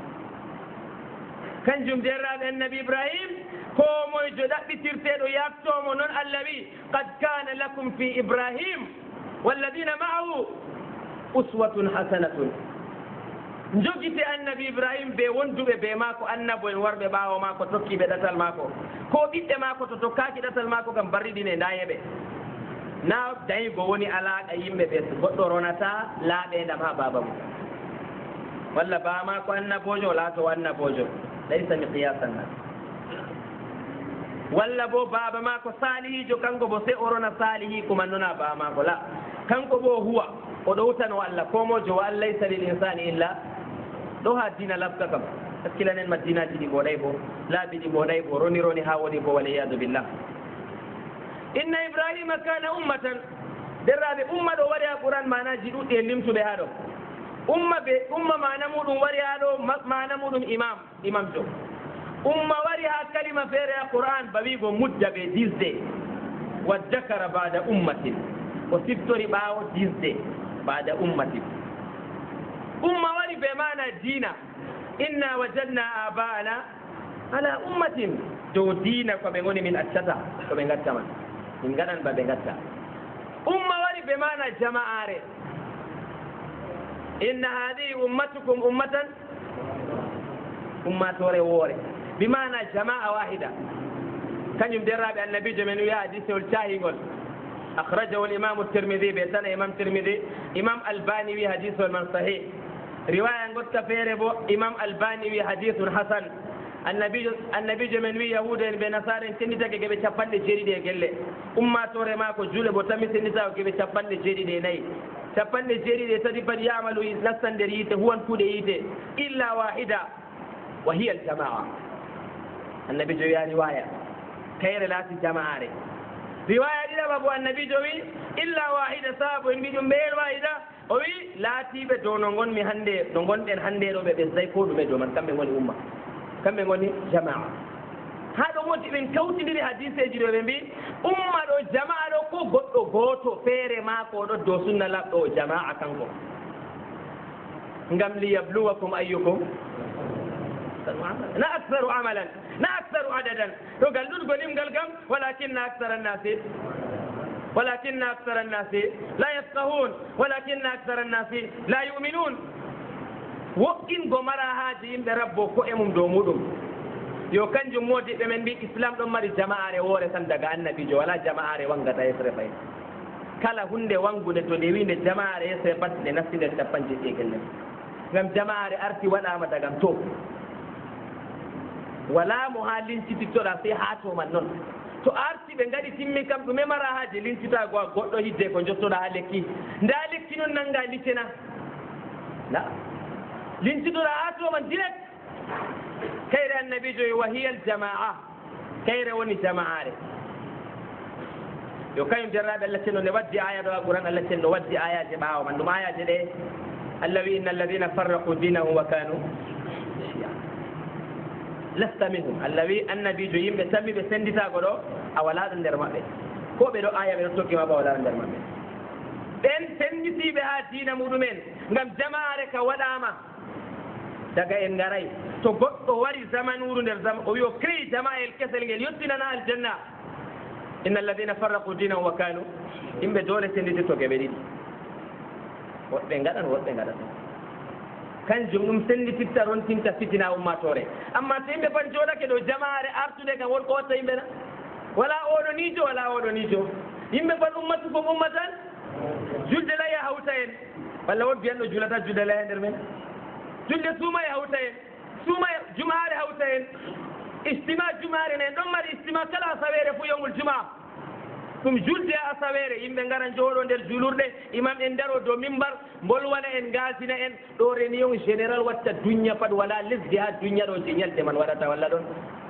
kanjum derraɓe annabi ibrahim ko moy jo ɗaɓɓitirteɗo yaktomo noon Allah wi qad kana lakum fi ibrahim walladina ma'ahu uswatun hasanatun jogite annabi ibrahim be wonduɓe be maako annabo en warɓe ɓaawo maako tokkiɓe ɗatal maako ko ɓiɓɓe maako to tokkaki ɗatal maako kam barriɗine ndayeɓe na dayigo woni alaqa yimɓe ɓe goɗɗo ronata laaɓedam ha baba mum walla baa maako annabojo laato annabojo laysa miqiyasan nas walla bo baba mako salihijo kanko bo se orona salihi kuma nona baba mako la kanko bo huwa o do wutano Allah komojo wa laysa lil insani illa do ha dina labka kam askilanen madina di bodai bo labi di bodai bo roni roni ha woni bo wal iyad billah inna ibrahima kana ummatan derrabe umma do wari alquran mana ji dudde limtuɓe ha ɗo umma be umma mana muɗum wari ha ɗo mana muɗum imam imam jo umma wari ha kalima feere a qur'an bawigo mudda ɓe disde wa dakara bada ummatin o siftori ɓaawo disde bada ummatin umma wari ɓe mana dina inna wajadna aba'ana ala ummatin dow dina ko ɓe goni min accata ko ɓe gatta man min gaɗan ba ɓe gatta umma wari ɓe mana jama'are inna hadihi ummatukum ummatan ummatore woore بمعنى جماعة واحدة كان يمدرب النبي جميل ويا حديث الشاهيغول أخرجه الإمام الترمذي بيتنا إمام الترمذي إمام الباني ويا حديث من صحيح رواية قد تفيربو إمام الباني ويا حديث حسن النبي النبي جميل ويا يهود بنصار تنيتا كي بيشفن لجيري دي قلة أمة توري ماكو جولة بوتامي تنيتا كي بيشفن لجيري دي ناي شفن لجيري دي تدي بل يعملوا نسان دريته هو انفود إلا واحدة وهي الجماعة النبي جوي رواية خير لا جماعة رواية دي بابو النبي جوي إلا واحدة صاحب إن بيجون بير واحدة أوي لا تيب دونغون مي هندي دونغون دين هندي رو بيزاي كود مي دومان كم بيغوني أمة كم بيغوني جماعة هذا هو من كوتي دي حديث جيرو بيمبي أمة رو جماعة رو كو غوتو غوتو فير ما كو دو دوسنا لا دو جماعة كانكو ngam liyabluwakum ayyukum لا أكثر عملا لا أكثر عددا يقال لول قليم قلقم ولكن أكثر الناس ولكن أكثر الناس لا يفقهون ولكن أكثر الناس لا يؤمنون وإن قمرا هاجين بربو كؤمم دومودم يو كان جمودي بمن بي إسلام دمار جماعة وورة سندقى النبي جو ولا جماعة وانغتا يسرفين كلا هند وانغو نتوليوين جماعة يسرفت لنفسي نتفنجي تيكلم ngam jamaare arti waɗama dagam to wala mo ha lincitittoɗa sey ha to man noon to arti ɓe gaɗi timmi kam ɗume mara haaji lincitago goɗɗo hidde ko jottoɗa ha lekki nda lekki noon nanga liccena la lincitoɗa ha to man direct kayre annabijo wa hiya al jamaa kayre woni jama'are yo kañum derraɓe allah cenno ne waddi aya ɗo a ɓuran allah cenno waddi ayaji ɓawo man ɗum ayaji ɗe Allah wi innal ladina farraqu dinahum wa kanu shi'a lasta minhum Allah wi annabi jo yimɓe tammi ɓe senditago ɗo a walaɗo nder maɓɓe ko ɓe ɗo aya ɓe ɗo tokkima ba walaɗo nder maɓɓe ɓen senditiɓe ha diina muɗumen ngam jama'are ka waɗama daga en garay to goɗɗo wari zamanuru nder zama o wi o créé jama'el kesel ngel yettinana aljanna inna alladina farraqu dinahum wa kanu yimɓe dole senditi to geɓe ɗiɗi woɗɓe gaɗan woɗɓe gaɗata kanjum ɗum sendititta ron tinta fitina ummatore amma so yimɓe pan joɗake ɗo jama'are artude kam wonko watta yimɓe na wala oɗo nijo wala oɗo nijo yimɓe pan ummatu kom ummatan julde lay a hawta en walla won biyanɗo julata julde lay e nder men julde suuma e hawta en suuma jumaare hawta en istima jumaare ne ɗon mari istima kala asawere fo yowmul juma ɗum julde a asawere yimɓe ngara jooɗo nder julurɗe imam en daro dow mimbar bolwana en gasina en ɗo réunion général watta duña pat wala lesdi ha duña ɗo je ñalde man waɗata walla ɗon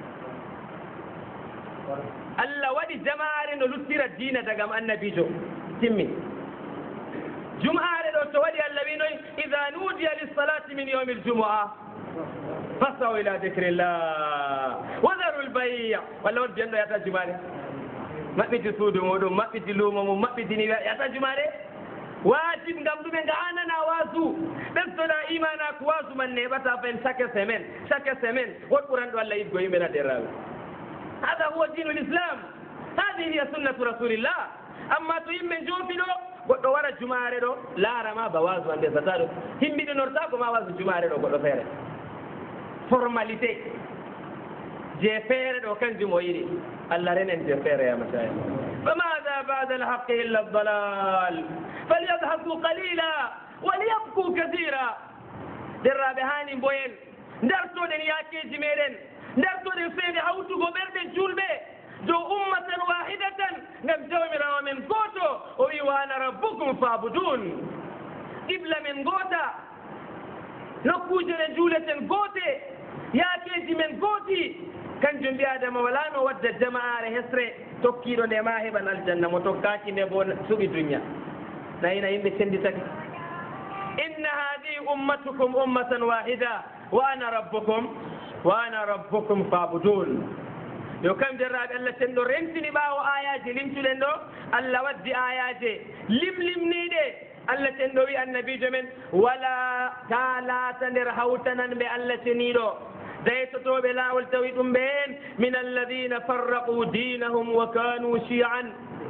Allah waɗi jamaare no luttira diina dagam annabijo timmi jumaare ɗo to waɗi Allah winoy ida nudiya lissalati min yawmi ljumua fasaw ila dicrillah wa daru lbayya walla won biyanɗo yata jumaare maɓɓiti suudu muɗum maɓɓiti luumo mum maɓɓitini yata jumaare wajib ngam ɗume nga anana waasu ɓesdoɗa imana ko waasu man neɓata fen chaque semaine chaque semaine won ɓuranɗo Allah yiɗgo yimɓe na derraɓe hada huwa dinu l'islam hadi hiya sunnatu rasulillah amma to yimɓe joofiɗo goɗɗo wara jumaare ɗo laarama ba waasu man ɓesata ɗo himmiɗinorta ko ma waasu jumaare ɗo goɗɗo feere formalité je feere ɗo kanjum o yiɗi Allah renen je feere ya masaya famada bada alhaqi illa aldalal falyadhaku qalila waliyabku kathira derraɓe hani mboyen dartoɗen yakeji meɗen dartoɗen feede hawtugo ɓerɗe julɓe dow ummatan wahidatan ngam jawmirawo men gooto o wi wa ana rabbukum fabudun qibla men goota nokkuje ɗe juuleten goote yaakeji men gooti kanjum mbi adama wala no wadda jama'are hesre tokkiɗo nde ma heɓan aljanna mo tokkaki nde bo suɓi duña nayina yimɓe senditaki inna hadihi ummatukum ummatan wahida wa ana rabbukum wa ana rabbukum fabudun yo kam derraɓe Allah ten ɗo rentini ɓaawo ayaji limtuɗen ɗo Allah waddi ayaje limlimniɗe Allah ten ɗo wi annabijo men wala ta laata nder hawtanan ɓe Allah teniɗo daytotoɓe laawol tawi ɗum ɓen min alladina farraqu dinahum wa kanu shi'an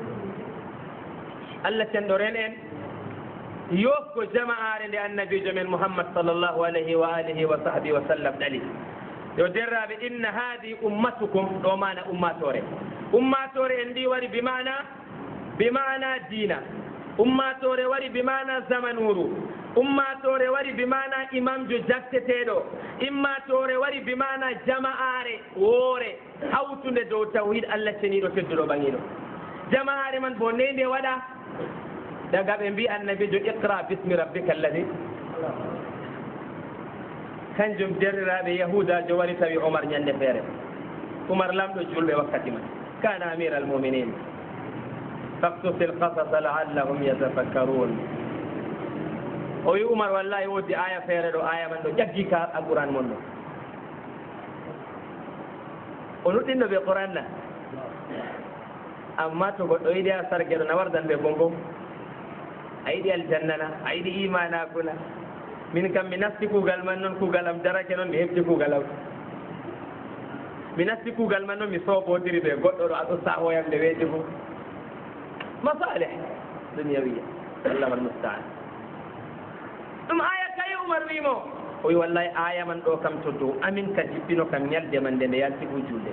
Allah ten ɗo ren en yofgo jama'are nde annabijo men Muhammad sallllahu alayhi wa alihi wa sahbihi wa sallam ɗali yo derraɓe inna haadi ummatukum ɗo mana ummatore ummatore en ndi wari bimana bimana diina ummatore wari bimana zamanuru ummatore wari bimana imamjo jakteteɗo immatore wari bimana jama'are woore hawtude dow tawhid Allah ceniɗo tedduɗo ɓaŋiɗo jama'are man bo nde nde waɗa daga ɓe mbi annabijo iqra bismi rabbika alladi kanjum derriraɓe yahudajo wari tawi Omar ñande feere Omar lamɗo julɓe wakkati man kana amira almuminin faktusil qasasa laallahum yatafakkarun o wi Umar wallahi woddi aya feere ɗo aya man ɗo ƴaggi ka alquran mon ɗo o nuɗɗinɗo ɓe quran na amma to goɗɗo yiɗi a sargueɗo na wardan ɓe gongo a yiɗi aljanna na a yiɗi imana kuna min kam mi nasti kuugal man noon kuugal am darake noon mi heɓti kuugal am mi nasti kuugal man noon mi soobodiri ɓe goɗɗo ɗo aɗo sahoyam nde weeji fof masalih duniyawiya allahma almustaan ɗum aya kayi Umar wimo o wi wallahi aya man ɗo kam to dow amin ka jippino kam ñalde man nde nde yalti fu julde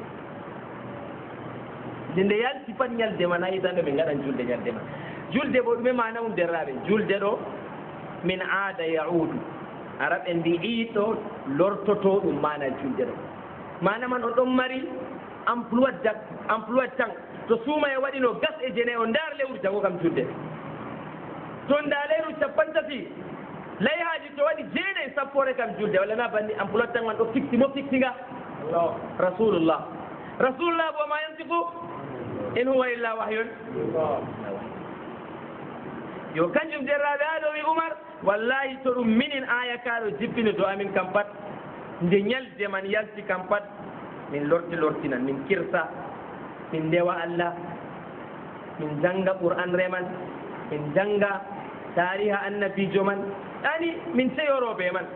nde nde yalti pat ñalde man a yitanɗo ɓe gaɗan julde ñalde man julde bo ɗume mana mum derraɓe julde ɗo min aada yaudu araɓe mbi iiɗo lortoto ɗum mana julde ɗo mana man o ɗon mari emploi dak emploi tan to suuma e waɗino gas e jene o ndar lewru jago kam julde to nda lewru capan tati layhaji to waɗi jeenayi sappore kam julde walla na banni emploi tan man ɗo fixi mo fixinga rasulullah rasulullah bo ma yantiku in huwa illa wahyun yo kanjum derraɓe aɗo wi Umar wallahi to ɗum minin aya kaɗo jippini to amin kam pat nde ñalde man yalti kam pat min lorti lortinan min kirsa min ndewa Allah min janga Qur'an reman min janga tariha annabijo man ani min seyoroɓe man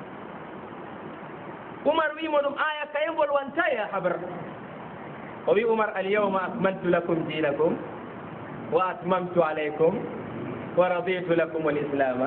Umar wimo ɗum aya kayengol wanta ya habar o wi Umar alyawma akmaltu lakum dinakum wa atmamtu alaykum wa raditu lakum al-islama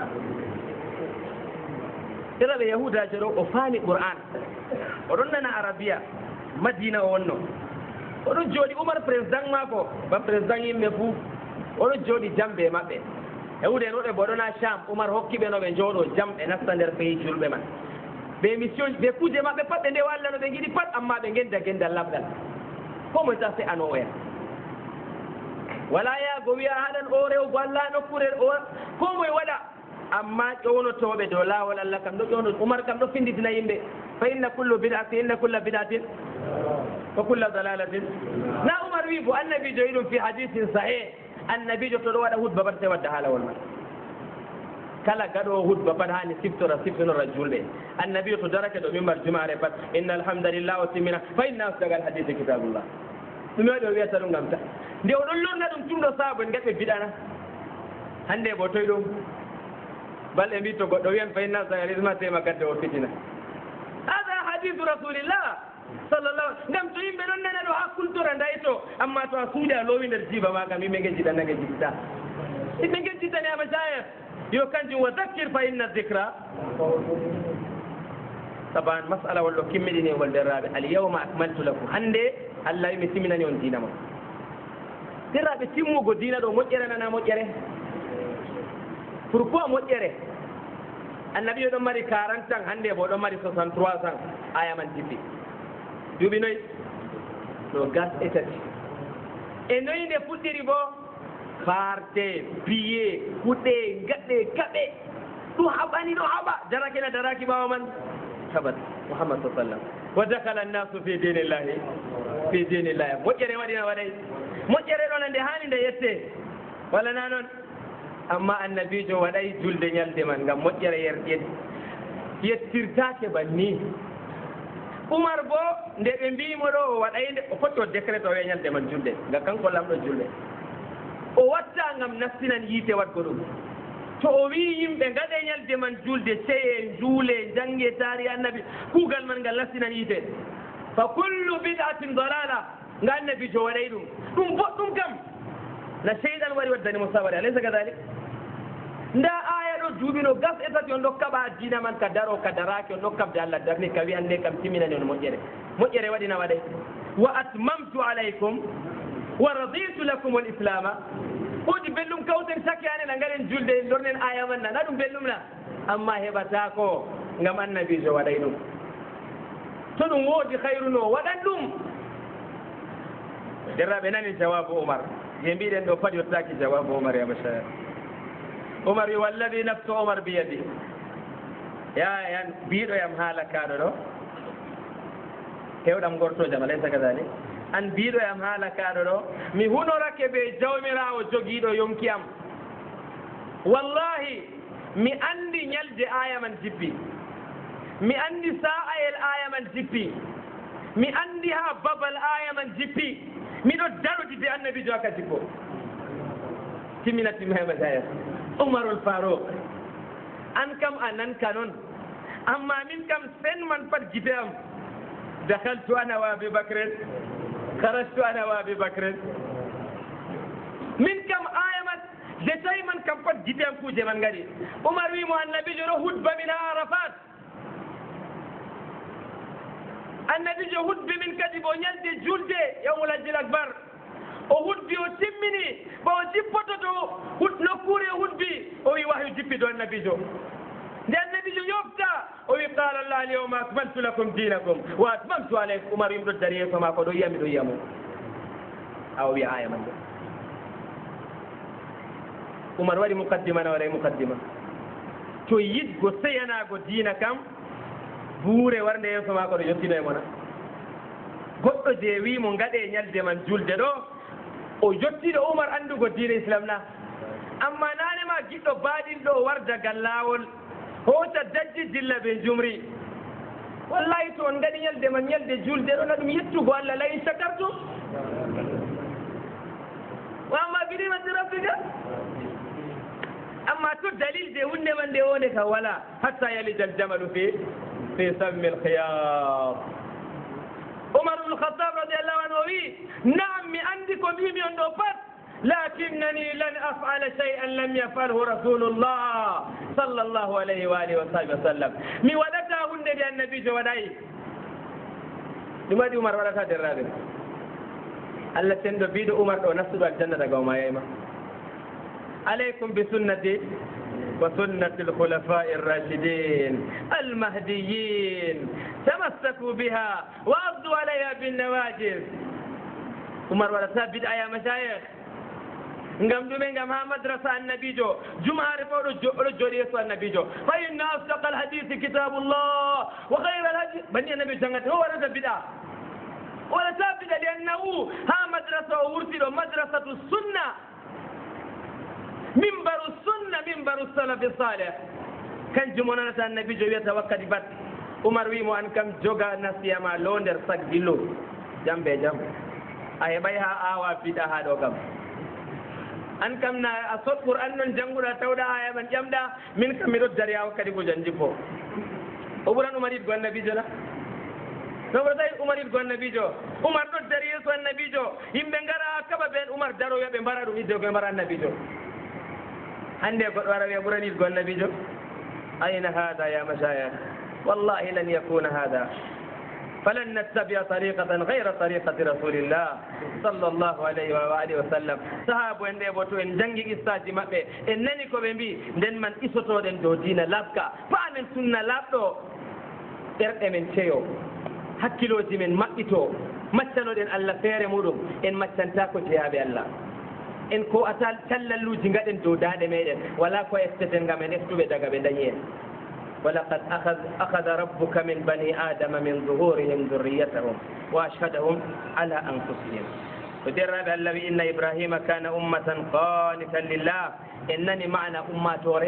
iraɓe yahudajo ɗo o faami Qur'an oɗon nana arabiya madina o wonno oɗon jooɗi Umar président mako ba président yimɓe fuu oɗon jooɗi jambe maɓɓe yahude en woɗe boɗona Sham Umar hokkiɓe no ɓe jooɗo jam ɓe nasta nder pays julɓe man ɓe mission ɓe kuje maɓɓe pat ɓe ndewa Allah no ɓe giɗi pat amma ɓe genda gendal labɗal ko moye ta se ano oya wala yaago wiya haɗan o rewgo Allah nokkure o ko moye waɗa amma ƴownotoɓe dow laawol Allah kam ɗo ƴowno Umar kam ɗo finditina yimɓe fa inna kullu bid'atin inna kulla bid'atin wa kulla dalalatin na Umar wi bo annabijo yi ɗum fi hadisin sahih annabijo to ɗo waɗa hutba pat sey wadda haalawol man kala gaɗo hutba pat hani siftora siftonora julɓe annabijo to darake ɗo mimbar jumare pat inna alhamdulillah o timmina fa inna asdagal hadise kitabullah ɗume waɗi o wiyata ɗum gam ta nde oɗon lorna ɗum tumɗo saabo en gaɓɓe biɗana hande bo toye ɗum balɗe mbi to goɗɗo wiyan fa inna asdagal isma tema gadde o fitina hada hadisu rasulillah sallallah ngam to yimɓe ɗon nana ɗo hakkultora ndayi to amma to a suuɗi a loowi nder jiiba ma kam yimɓe gejjiɗa nage jiɗɗa yimɓe gejjittani ama jayat yo kanjum wa zakkir fa inna dicra taban masala wol ɗo kimmiɗini ngol derraɓe alyawma akmaltu lakum hande Allah wi mi timminani on diina ma derraɓe timmugo diina ɗo moƴƴere nana moƴƴere pourquoi moƴƴere annabi yo ɗon mari quarante ans hande bo ɗon mari soixante trois ans aya man jippi duuɓi noyi ɗo gas e tati e noyi nde fuɗɗiri bo farde biye kuɗe gaɗɗe kaɓe ɗum haɓani ɗo haɓa darakena daraki ɓawa man haɓat Muhammad sa sallam wa dakala annasu fi dinillahi fi dinillahi moƴƴere waɗina waɗay moƴƴere ɗon nde hani nde yette walla na noon amma annabijo waɗay julde ñalde man ngam moƴƴere yer yettirtake banni Umar bo nde ɓe mbimo ɗo o waɗay nde o foti o décréte o wiya ñalde man julde ngam kanko lamɗo julde o watta ngam nastinan yiite watgo ɗum to o wi yimɓe gaɗe ñalde man julde seye juule jange taari annabi kuugal man ngal nastinan yiite fa kullu bid'atin dalala nga annabijo waɗay ɗum ɗum boɗɗum kam na seyɗan wari waddani mo sabari alaysa kadalik nda aya ɗo juuɓino gas e tati on ɗo kaɓa diina man ka daro ka daraki on ɗo kabde Allah darni ka wi hande kam timminani on moƴƴere moƴƴere waɗina waɗay wa atmamtu alaykum wa raditu lakum al islama woodi bellum kawten sakki ane na ngaren julde lornen aya man na na ɗum bellum na amma heɓata ko ngam annabijo waɗay ɗum to ɗum woodi hayruno waɗan ɗum derraɓe nani jawabu Umar je mbiɗen ɗo pat yottaki jawabu Umar ya bashar Umar wi walladi naftu Umar biyadi ya yan mbiɗoyam haala kaɗo ɗo hewɗam gortojam alaysa kadalik an mbiɗoyam haala kaɗo ɗo mi hunorake ɓe jawmirawo jogiiɗo yonki am wallahi mi andi ñalde aya man jippi mi andi sa'ayel aya man jippi mi andi ha babal aya man jippi miɗo darodi de annabijo aka jippo timminati mahema jaya Umarul Farouk an kam a nanka noon amma min kam sen man pat gite am dahaltu ana wa Abi Bakrin kharajtu ana wa Abi Bakrin min kam aya man je tawi man kam pat gite am kuje man ngari Umar wi mo annabijo ɗo hutba min ha Arafat annabijo hutbi min kadi bo ñalde julde yawmul hajjil akbar o hutbi o timmini bo o jippototo hut nokkure o hutbi o wi wahyu jippi do annabijo nde annabijo yofta o wi qala Allah alyawma akmaltu lakum dinakum wa atmamtu alaykum Umar yimɗo dari yeeso ma ko ɗo yiyami ɗo yiyamo awa wiya aya man ɗo Umar waɗi mukaddima na waɗay mukaddima to yiɗgo seyanago diina kam buure warnde yeeso ma ko ɗo yottino e mona goɗɗo je wimo gaɗe ñalde man julde ɗo o yottiɗo Umar andugo diine islam na amma nane ma giɗɗo baɗinɗo warda gallawol hota dajji dilla ɓe jumri wallahi to on gaɗi ñalde man ñalde julde ɗona ɗum yettugo Allah la in shakartum wa amma birimati rabbika amma to dalil de hunde man de wone ka wala hatta yalija aljamalu fi fi sammi alkhiyar Umar ibn Khattab radiyallahu anhu wi naam mi andi ko mbimi on ɗo pat lakinnani lan af'ala shay'an lam yaf'alhu rasulullah sallallahu alayhi wa alihi wa sahbihi wa sallam mi waɗata hunde de annabijo waɗayi ɗum waɗi Umar waɗata derraɓe Allah sendo biɗo Umar ɗo nastuɗo aljanna daga o mayayma عليكم بسنتي وسنة الخلفاء الراشدين المهديين تمسكوا بها وأضوا عليها بالنواجذ عمر ولا ثابت يا مشايخ ngam ɗume ngam ha madrasa annabijo jumaare fo ɗo jooɗi yeeso annabijo fa inna asdaqa alhadisi kitabullah wa khayra alhadi banni annabi jangata o waɗata biɗa waɗata biɗa li annahu ha madrasa o wurti ɗo madrasatu sunna منبر السنة منبر السلف الصالح كان جمعنا النبي جو يتوكل بات عمر ويمو أن كم جوغا نسيا ما لوندر سك ديلو جنب جنب أي بيها آوا في ده هذا كم أن كم نا أصوات قرآن من جنگورا تودا آية من جمدا من كم يرد دريا وكذي بوجنجفو أبوران عمر يبغى النبي جلا نبرة عمر يبغى النبي جو عمر رد دريا سو النبي جو يمبنغرا كبا بين عمر دارو يا بمبارا رومي جو بمبارا النبي جو عندي قرار يا براني تقول النبي جو أين هذا يا مشايخ والله لن يكون هذا فلن نتبع طريقة غير طريقة رسول الله صلى الله عليه وآله وسلم صحاب وندي بوتو إن جنگي إستاجي مبه إنني كوبمبي دن من إسوتو دن دو دين لابكا فأمن سنة لابدو إرق من تيو حكيلوجي من مكتو مچنو دن الله فير مودم إن مچنتاكو جيابي الله en ko atal tallalluji gaɗen dow daɗe meɗen wala ko esteten ngam en eftuɓe daga ɓe dañi en ولقد أخذ أخذ ربك من بني آدم من ظهورهم ذريتهم وأشهدهم على أنفسهم ودرب الذي إن إبراهيم كان أمة قانتا لله إنني معنا أمة توري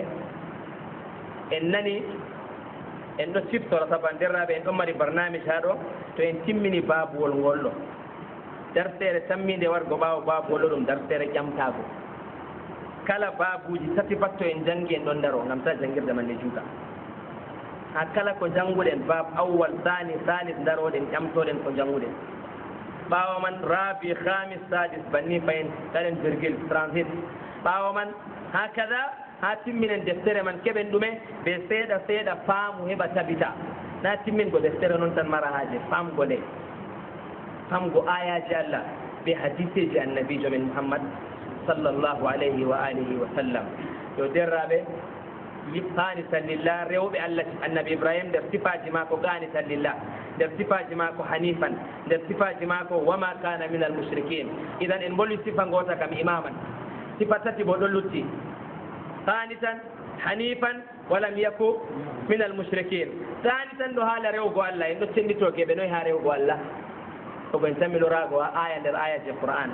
إنني إنه سبت طبعا درب إن أمري برنامج هذا تو إن تمني باب والغلو dartere tamminde wargo ɓaawo baabolo ɗum dartere ƴamtaago kala baabuji tati patto en janngi en ɗon ndaro ngam ta janngirde man ne juuta ha kala ko jannguɗen baab awwal sani salis ndaroɗen ƴamtoɗen ko jannguɗen ɓaawo man raabi hamis sadis banni fayen taɗen virgule transit ɓaawo man hakada ha timminen deftere man keɓen ɗume ɓe seeɗa seeɗa faamu heɓa tabita na timmingo deftere noon tan mara haaje famgo nde famgo ayaji Allah be hadiseji annabijo men Muhammad sallallahu alayhi wa alihi wa sallam yo derraɓe qanitan lillah rewɓe Allah annabi Ibrahim nder sifaji mako qanitan lillah nder sifaji mako hanifan nder sifaji mako wama kana min al mushrikin idan en bolli sifa gota kam imaman sifa tati bo ɗon lutti qanitan hanifan walam yaku min al mushrikin qanitan ɗo haala rewgo Allah en ɗo cenditokeɓe noyi ha rewgo Allah ko ben tamilorago aya nder ayaji Qur'an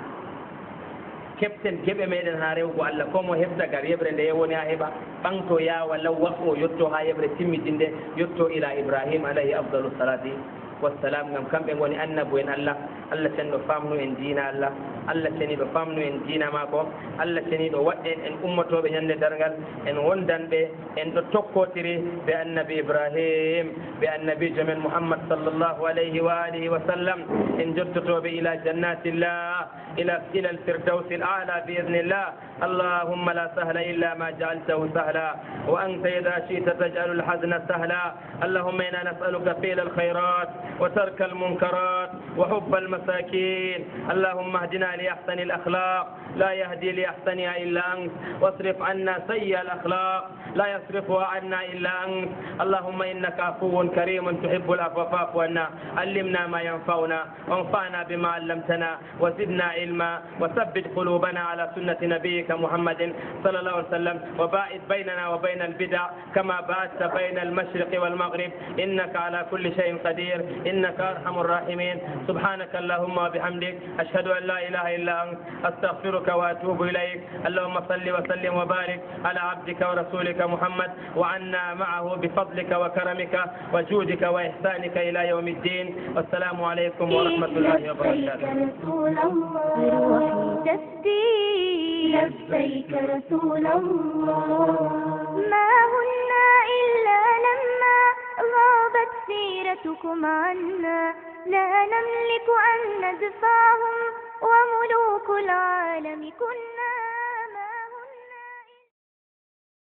kepten geɓe meɗen ha rewgo Allah ko mo hebda gar yeɓre nde yewoni ha heɓa ɓanto yawa law waɗo yetto ha yeɓre timmitinde yetto ila Ibrahim alayhi afdalu salati wassalam ngam kamɓe goni annabu en Allah Allah cenɗo famnu en diina Allah Allah ceniɗo famnu en diina mako Allah ceniɗo waɗɗe en ummotoɓe ñande dargal en wondanɓe en ɗo tokkotiri ɓe annabi Ibrahim ɓe annabijo men Muhammad sallllahu alayhi wa alihi wa sallam en jottotoɓe ila jannatillah ila ila alfirdausi l ala bi idnillah اللهم لا سهل إلا ما جعلته سهلا وأنت إذا شئت تجعل الحزن سهلا اللهم إنا نسألك فعل الخيرات وترك المنكرات وحب المساكين اللهم اهدنا لأحسن الأخلاق لا يهدي لأحسنها إلا أنت واصرف عنا سيئ الأخلاق لا يصرفها عنا إلا أنت اللهم إنك عفو كريم تحب العفو فاعف عنا علمنا ما ينفعنا وانفعنا بما علمتنا وزدنا علما وثبت قلوبنا على سنة نبيك محمد صلى الله عليه وسلم وباعد بيننا وبين البدع كما باعدت بين المشرق والمغرب إنك على كل شيء قدير إنك أرحم الراحمين. سبحانك اللهم وبحمدك أشهد أن لا إله إلا أنت أستغفرك وأتوب إليك. اللهم صل وسلم وبارك على عبدك ورسولك محمد وعنا معه بفضلك وكرمك وجودك وإحسانك إلى يوم الدين. والسلام عليكم ورحمة الله وبركاته. رسول الله روحي تفدي لبيك رسول الله. ما هنا إلا لما غابت سيرتكم عنا لا نملك أن ندفعهم وملوك العالم كنا.